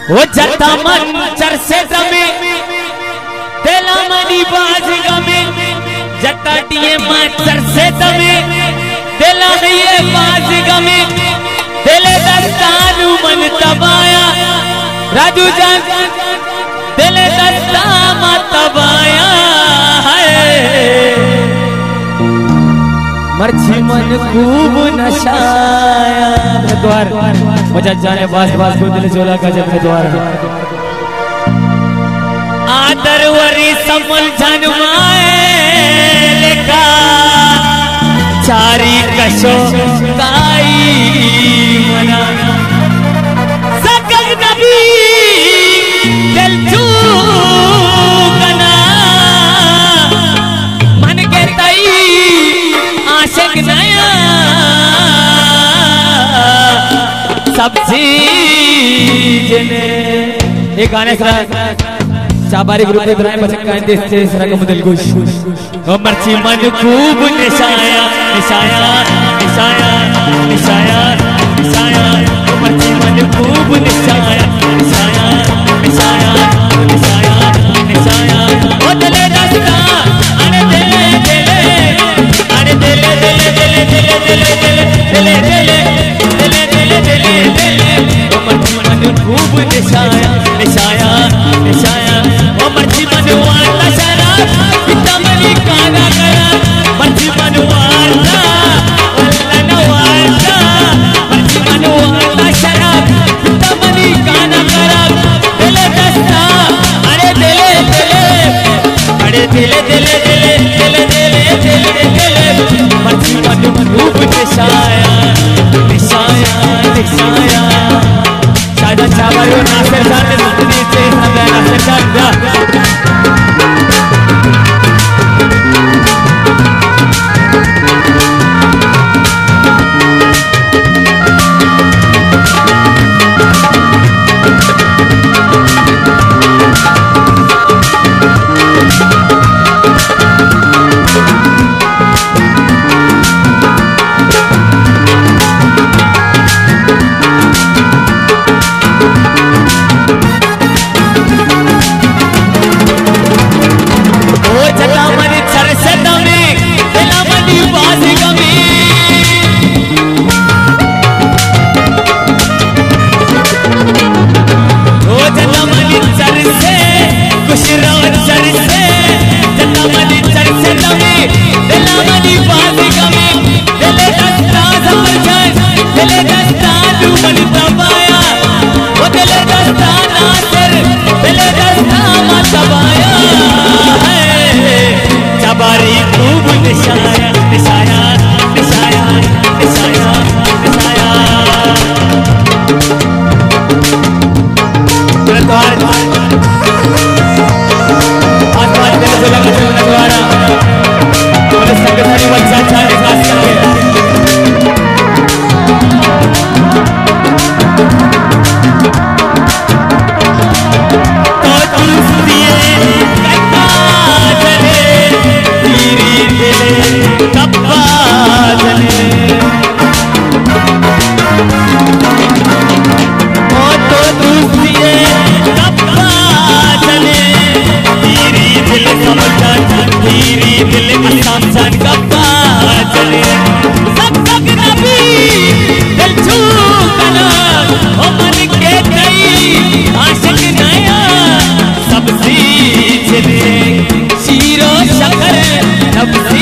वो जता मंचर से दमे तेला मनी बाज गमे जता टिए मंचर से दमे तेला ये बाज गमे तेले दस्तानु मन तबाया राजू जान तेले दस्ता मत तबाया है मर्ची मन खूब नशाया द्वार वजह जाने बास बास को दिल जोला का जब द्वार आदर वरी समल जनमाए लेका चारी कशो काई मना सकल नबी दिल चूकना मन के तई आशिक नया सबसे जने एक गाने का चाबारी ग्रुप में इब्राहिम बचन का इंदेश से सरा का मुदल गोश और मर्ची मन खूब निशाया निशाया निशाया निशाया निशाया मर्ची मन खूब निशाया निशाया निशाया निशाया निशाया ओ दिले दस्ता अरे दिले दिले अरे दिले दिले दिले दिले दिले दिले दिले दिले दिले दिले ओ मर्ची मन खूब निशाया निशाया निशाया ओ मर्ची मन वाला शराब कितमनी काना करा मर्ची मन वाला वल्ला न वाला मर्ची मन वाला शराब कितमनी काना करा दिले दस्ता अरे दिले दिले अरे दिले दिले दिले दिले दिले दिले मर्ची मन खूब निशाया निशाया निशाया शायद चावल नासिर खान ने जिंदगी से नासिर खान जा सबसे